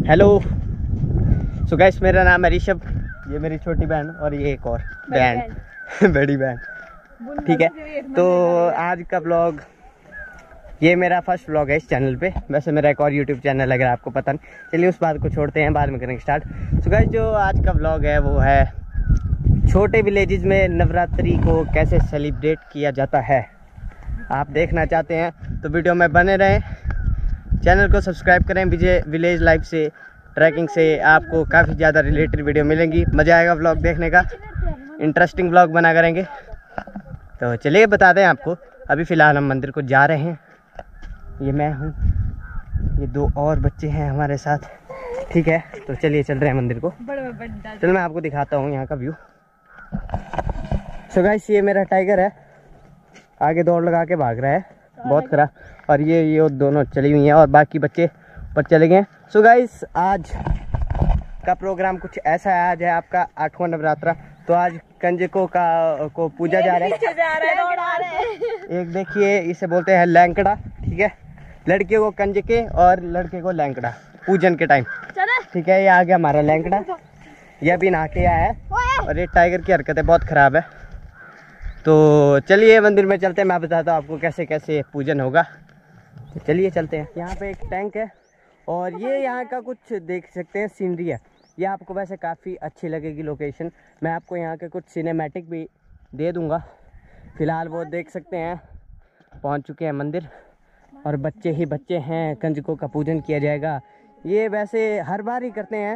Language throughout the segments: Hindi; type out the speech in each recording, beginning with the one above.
हेलो। सो गाइस, मेरा नाम है ऋषभ, ये मेरी छोटी बहन और ये एक और बहन बड़ी बहन। ठीक है, तो आज का ब्लॉग, ये मेरा फर्स्ट ब्लॉग है इस चैनल पे। वैसे मेरा एक और यूट्यूब चैनल है, अगर आपको पता नहीं। चलिए उस बात को छोड़ते हैं, बाद में करेंगे स्टार्ट। सो गाइस, जो आज का ब्लॉग है वो है छोटे विलेजेस में नवरात्रि को कैसे सेलिब्रेट किया जाता है। आप देखना चाहते हैं तो वीडियो में बने रहें, चैनल को सब्सक्राइब करें। विलेज लाइफ से, ट्रैकिंग से आपको काफ़ी ज़्यादा रिलेटेड वीडियो मिलेंगी। मज़ा आएगा ब्लॉग देखने का, इंटरेस्टिंग ब्लॉग बना करेंगे। तो चलिए बताते हैं आपको। अभी फ़िलहाल हम मंदिर को जा रहे हैं। ये मैं हूँ, ये दो और बच्चे हैं हमारे साथ। ठीक है, तो चलिए चल रहे हैं मंदिर को। चलो मैं आपको दिखाता हूँ यहाँ का व्यू। सो गाइस, ये मेरा टाइगर है, आगे दौड़ लगा के भाग रहा है, बहुत खरा। और ये दोनों चली हुई हैं और बाकी बच्चे ऊपर चले गए। सो गाइस, आज का प्रोग्राम कुछ ऐसा है। आज है आपका 8वां नवरात्रा। तो आज कंजकों को पूजा जा रहा है। एक देखिए, इसे बोलते हैं लैंकड़ा। ठीक है, लड़कियों को कंजके और लड़के को लैंकड़ा, पूजन के टाइम। ठीक है, ये आ गया हमारा लैंकड़ा, ये अभी नहा के आया है। और ये टाइगर की हरकतें बहुत ख़राब है। तो चलिए मंदिर में चलते हैं, मैं बताता हूँ आपको कैसे कैसे पूजन होगा। तो चलिए चलते हैं। यहाँ पे एक टैंक है और ये यहाँ का कुछ देख सकते हैं सीनरी है। ये आपको वैसे काफ़ी अच्छी लगेगी लोकेशन। मैं आपको यहाँ के कुछ सिनेमैटिक भी दे दूँगा। फ़िलहाल वो देख सकते हैं, पहुँच चुके हैं मंदिर और बच्चे ही बच्चे हैं। कंजकों का पूजन किया जाएगा। ये वैसे हर बार ही करते हैं,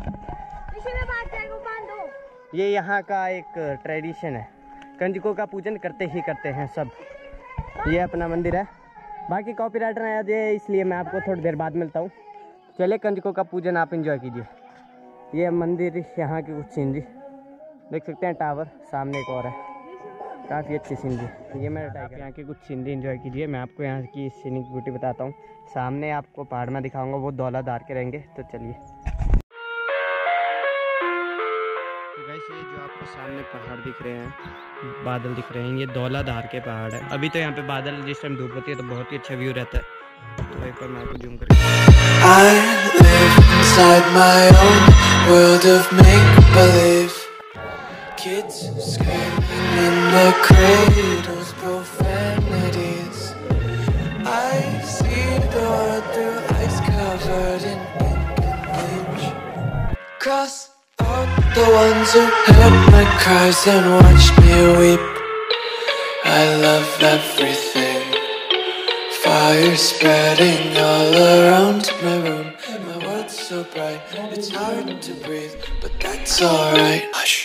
ये यहाँ का एक ट्रेडिशन है। कंजकों का पूजन करते ही करते हैं सब। ये अपना मंदिर है, बाकी कॉपीराइट ना आ जाए इसलिए मैं आपको थोड़ी देर बाद मिलता हूँ। चले, कंजकों का पूजन आप एंजॉय कीजिए। ये मंदिर, यहाँ की कुछ सीनरी देख सकते हैं। टावर सामने एक और है, काफ़ी अच्छी सीनरी। ये मेरा टाइगर, यहाँ की कुछ सीनरी एंजॉय कीजिए। मैं आपको यहाँ की सीनिक ब्यूटी बताता हूँ। सामने आपको पहाड़ में दिखाऊँगा, वो दौलाधार के रहेंगे। तो चलिए, ये जो आपको सामने पहाड़ दिख रहे हैं, बादल दिख रहे हैं, ये दौलाधार के पहाड़ है। अभी तो यहाँ पे बादल, जिस टाइम धूप होती है तो बहुत ही अच्छा व्यू रहता है। तो एक बार मैं आपको जूम करके the ones who heard my cries and watched me weep. I love everything. Fire spreading all around my room. My world's so bright, it's hard to breathe, but that's alright. Hush.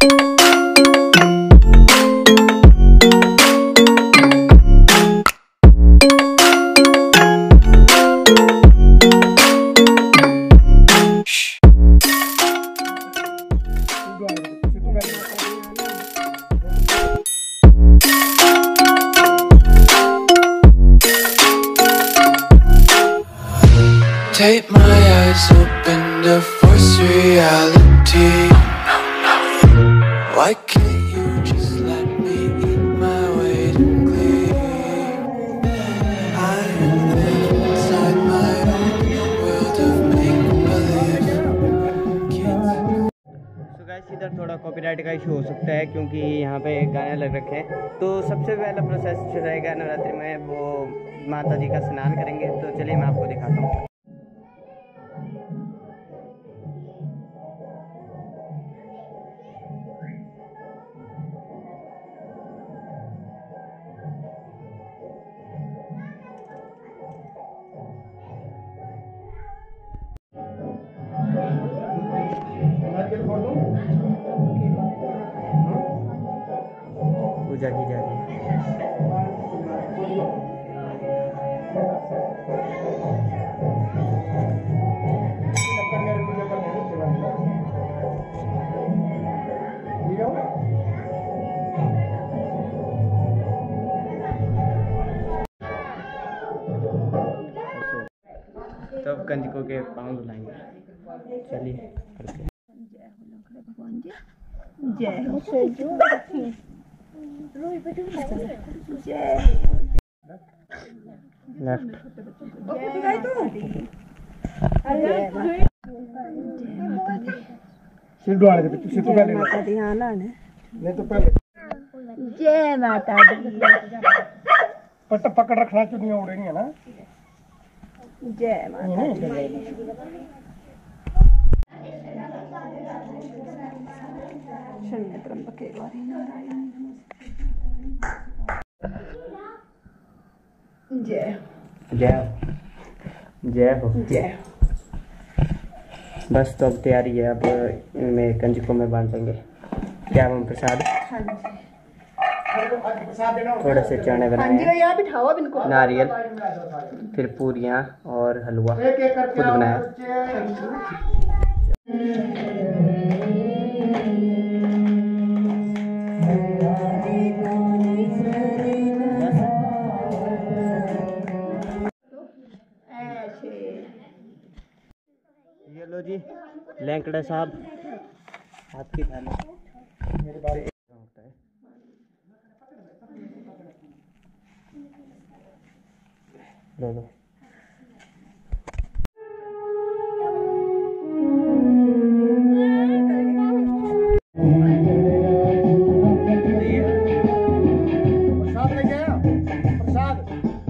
Take my eyes open to force reality. Why can't you just let me eat my weight in glee? I live inside my own world of make-believe. So guys, इधर थोड़ा कॉपीराइट का इशू हो सकता है क्योंकि यहाँ पे गाने लग रखे हैं। तो सबसे पहला प्रोसेस जो रहेगा नवरात्रि में, वो माता जी का स्नान करेंगे। तो चलिए मैं आपको दिखाता हूँ। पूजा की जा रही है। तब कंजकों के पाँव धुलाएंगे। चलिए करते हैं। लेफ्ट सिद्धू आने के पीछे सिद्धू पहले माता दी हाँ ना नहीं तो पहले जय माता दी पट्टा पकड़ रखना चुनियां उड़ेंगी है ना। जय माता दी। शरण्य त्र्यंबके गौरी नारायण जय जय जय हो जय। बस तो अब तैयारी है, अब इनमें कंजकों में बांटेंगे। क्या हम प्रसाद, थोड़े से चने बनाए, यहाँ बिठाओ अब इनको। नारियल, फिर पूरियाँ और हलवा खुद बनाया। ये लो जी लैंकड़ा साहब, आपकी थाली मेरे बारे होता है। लो लो। प्रसाद लेके आया प्रसाद।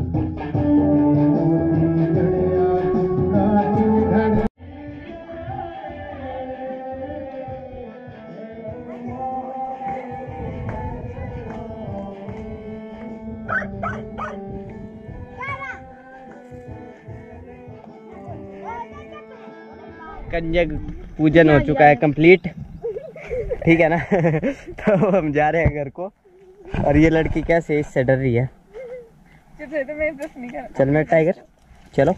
कंजक पूजन हो चुका है कंप्लीट, ठीक है ना। तो हम जा रहे हैं घर को। और ये लड़की कैसे इससे डर रही है। चल मेरे टाइगर चलो।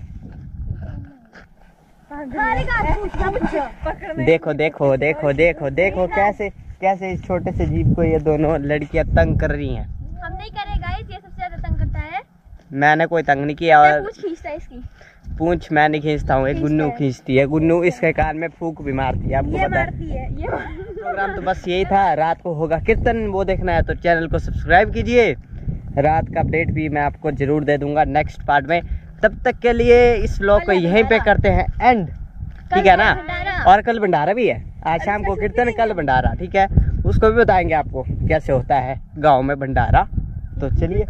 देखो देखो देखो देखो देखो कैसे कैसे इस छोटे से जीप को ये दोनों लड़कियां तंग कर रही हैं। हम नहीं करें गाइस, ये सबसे ज्यादा तंग करता है। मैंने कोई तंग नहीं किया। और पूंछ खींचता है इसकी। पूंछ मैं नहीं खींचता हूँ, एक गुन्नू खींचती है। गुन्नू इसके कान में फूंक भी मारती है। आपको पता है। प्रोग्राम तो बस यही था। रात को होगा कीर्तन, वो देखना है तो चैनल को सब्सक्राइब कीजिए। रात का अपडेट भी मैं आपको जरूर दे दूंगा नेक्स्ट पार्ट में। तब तक के लिए इस व्लॉग को यहीं पे करते हैं एंड, ठीक है ना। और कल भंडारा भी है, आज शाम को कीर्तन, कल भंडारा, ठीक है। उसको भी बताएंगे आपको कैसे होता है गाँव में भंडारा। तो चलिए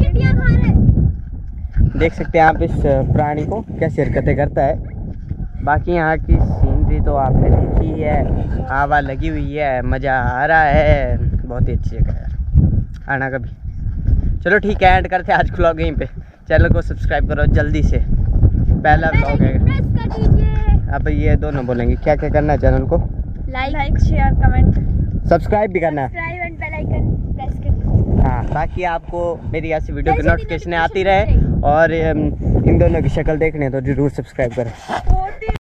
देख सकते हैं आप इस प्राणी को कैसी हरकतें करता है। बाकी यहाँ की सीनरी तो आपने देखी है, हवा लगी हुई है, मज़ा आ रहा है, बहुत ही अच्छी जगह है, आना कभी। चलो ठीक है, एंड करते हैं आज व्लॉग यहीं पे। चैनल को सब्सक्राइब करो जल्दी से, पहला व्लॉग है। अब ये दोनों बोलेंगे क्या क्या करना है चैनल को। लाइक शेयर कमेंट सब्सक्राइब भी करना है, subscribe and bell icon press कर। हाँ, ताकि आपको मेरी ऐसी वीडियो की नोटिफिकेशन आती रहे। और इन दोनों की शक्ल देखने तो जरूर सब्सक्राइब करें।